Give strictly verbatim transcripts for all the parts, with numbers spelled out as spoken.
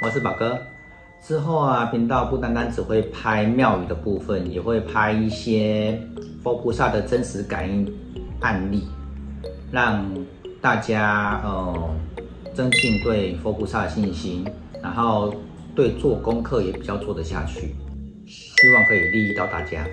我是宝哥。之后啊，频道不单单只会拍庙宇的部分，也会拍一些佛菩萨的真实感应案例，让大家呃增进对佛菩萨的信心，然后对做功课也比较做得下去，希望可以利益到大家。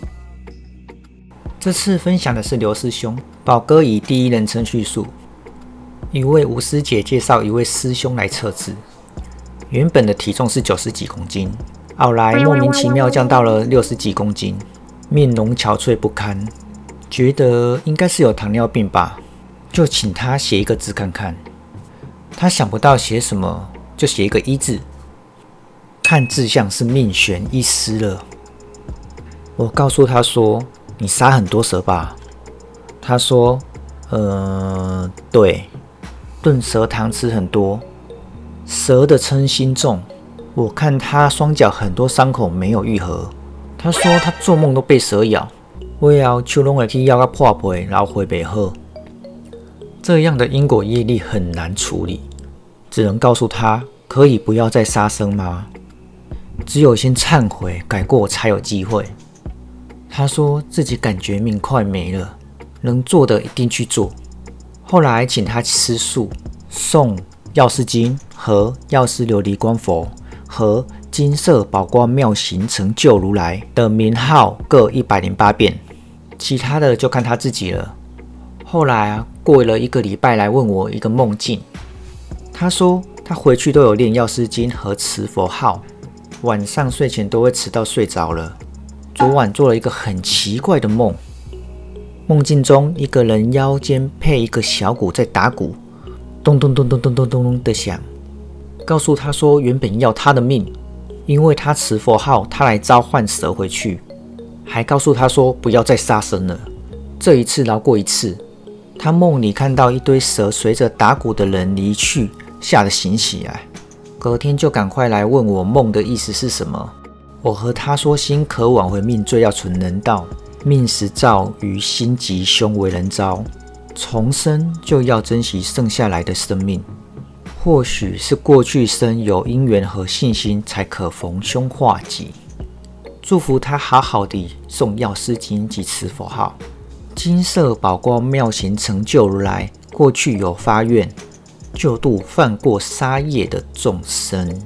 这次分享的是刘师兄，宝哥以第一人称叙述，一位吴师姐介绍一位师兄来测字，原本的体重是九十几公斤，后来莫名其妙降到了六十几公斤，面容憔悴不堪，觉得应该是有糖尿病吧，就请他写一个字看看。他想不到写什么，就写一个一字，看字像是命悬一丝了。我告诉他说，你杀很多蛇吧？他说，呃，对，炖蛇汤吃很多。蛇的嗔心重，我看他双脚很多伤口没有愈合。他说他做梦都被蛇咬，尾后手拢会去咬到破皮，然后回不好。这样的因果业力很难处理，只能告诉他可以不要再杀生吗？只有先忏悔改过才有机会。他说自己感觉命快没了，能做的一定去做。后来请他吃素，诵药师经和药师琉璃光佛和金色宝光妙行成就如来的名号各一百零八遍，其他的就看他自己了。后来啊，过了一个礼拜来问我一个梦境，他说他回去都有练药师经和持佛号，晚上睡前都会迟到睡着了。昨晚做了一个很奇怪的梦，梦境中一个人腰间配一个小鼓在打鼓，咚咚咚咚咚咚咚咚的响，告诉他说原本要他的命，因为他持佛号，他来召唤蛇回去，还告诉他说不要再杀生了，这一次饶过一次。他梦里看到一堆蛇随着打鼓的人离去，吓得醒起来，隔天就赶快来问我梦的意思是什么。我和他说，心可挽回命罪要存人道，命时造于心吉凶为人招，重生就要珍惜剩下来的生命。或许是过去生有因缘和信心，才可逢凶化吉。祝福他好好地诵药师经及持佛号，金色宝光妙行成就如来，过去有发愿救度犯过杀业的众生。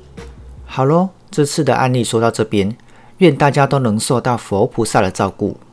好咯，这次的案例说到这边，愿大家都能受到佛菩萨的照顾。